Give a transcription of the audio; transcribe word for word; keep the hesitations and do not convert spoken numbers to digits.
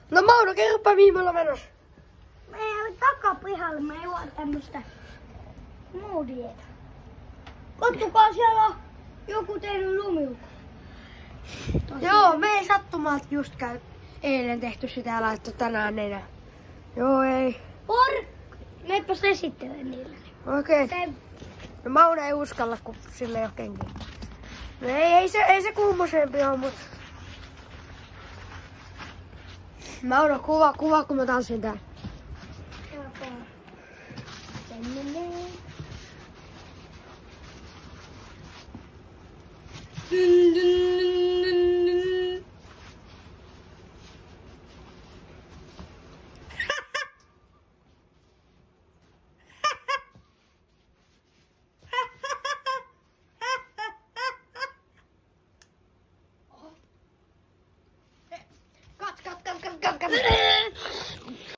No Mauno, kerropa mihin me ollaan menossa. Me ei takapihalle, me ei ole tämmöstä moodietä. Kattokaa, siellä on joku tehnyt lumiukko. Joo, me ei sattumalta just käy eilen tehty sitä ja laittu tänään enää. Joo, ei. Por! Meippäs esittelee niille. Okei. Okay. No Mauno ei uskalla, kun sillä ei ole kenkiä. No ei, ei se, ei se kummosempi ole, mut... Mauno, kuva, kuva, kun mä tanssin täällä. Dun, dun, dun, dun, dun. Kat, kat, kat, kat, kat, kat.